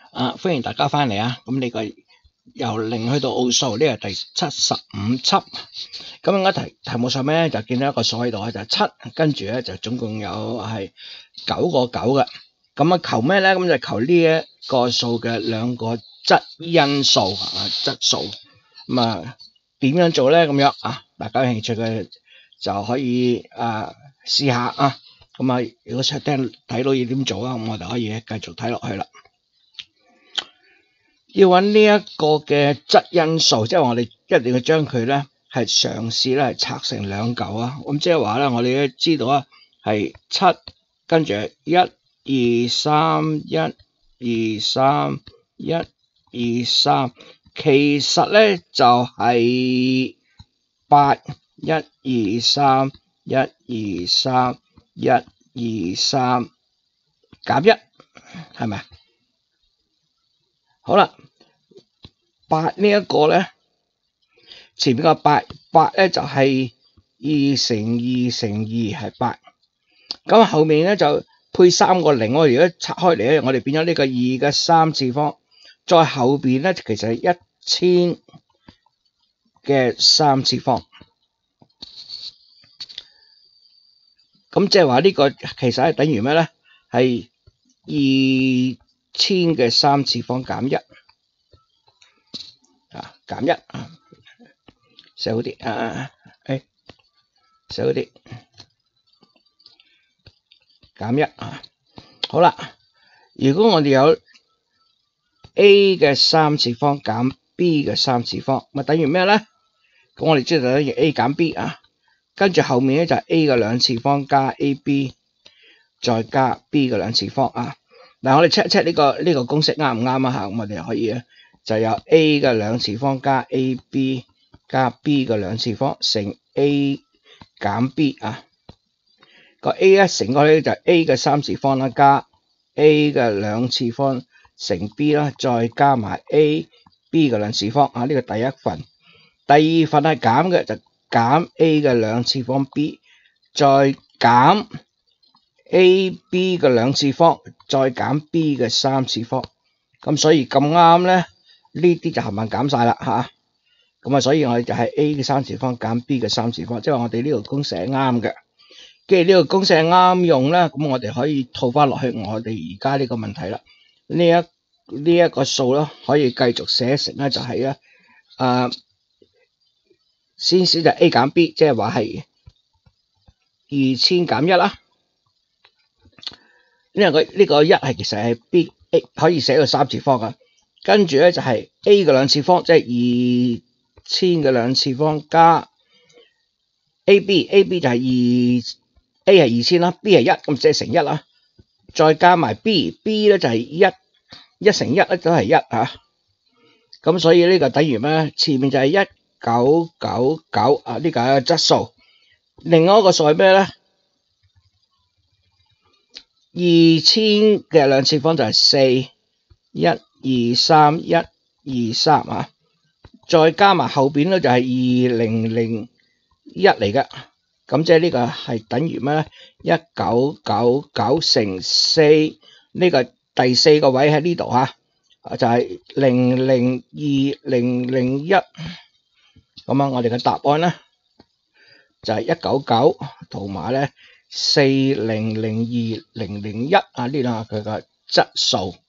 歡迎大家翻嚟啊！咁呢個由零去到奧數，呢個第75輯。咁而家題目上面咧就見到一個數喺度啊，就係7，跟住咧就總共有係9個9嘅。咁啊求咩咧？咁就求呢一個數嘅兩個質因數質數。咁啊點樣做咧？咁樣啊，大家有興趣嘅就可以試下啊。咁啊，如果想睇到要點做啊，咁我哋可以繼續睇落去啦。要揾呢一個嘅質因數，即係我哋一定要將佢咧係嘗試咧拆成兩嚿啊。咁即係話咧，我哋都知道啊，係7跟住1、2、3、1、2、3、1、2、3，其實咧就係8、1、2、3、1、2、3、1、2、3減1，係咪？好啦，8呢一個咧，前面個8咧就係2乘2乘2係8，咁後面咧就配3個0。我如果拆開嚟咧，我哋變咗呢個2嘅3次方，再後邊咧其實係1000嘅3次方。咁即係話呢個其實係等於咩咧？係2000嘅3次方減1。減1寫好啲寫好啲減1好啦，如果我哋有 a 嘅3次方減 b 嘅3次方，咪等於咩咧？咁我哋知道等於 a 減 b啊，跟住後面咧就係 a 嘅2次方加 ab 再加 b 嘅2次方啊。嗱，我哋 check 呢個公式啱唔啱啊？嚇，咁我哋可以咧就有 a 嘅2次方加 ab 加 b 嘅2次方乘 a 減 b 啊。個 a 咧乘過去就係 a 嘅3次方啦，加 a 嘅2次方乘 b 啦，再加埋 a b 嘅2次方啊。呢個第一份，第二份係減嘅就減 a 嘅2次方 b， 再減 a b 嘅2次方，再減 b 嘅3次方。咁所以咁啱咧，呢啲就冚唪唥減晒啦嚇。咁啊，所以我哋就係 a 嘅3次方減 b 嘅3次方，即係話我哋呢個公式係啱嘅。既然呢個公式係啱用咧，咁我哋可以套翻落去我哋而家呢個問題啦。呢一個數咧，可以繼續寫成咧就係咧先就 a 減 b， 即係話係2000減1啦。因為呢個1係其實係 b a 可以寫到3次方噶，跟住咧就係 a 嘅2次方，即係2000嘅2次方加 ab 就係A 係2000啦 ，B 係1，咁即係乘1啦，再加埋 B 咧就係1乘1咧都係1啊。咁所以呢個等於咩？前面就係1999啊，呢個係質數。另外一個數係咩咧？2000嘅2次方就係4 1 2 3 1 2 3啊，再加埋後邊咧就係2001嚟嘅。咁即係呢個係等於咩咧？1999乘4，呢個第4個位喺呢度嚇，就係002001。咁啊，我哋嘅答案咧就係199同埋咧40020001啊，呢兩個佢嘅質數。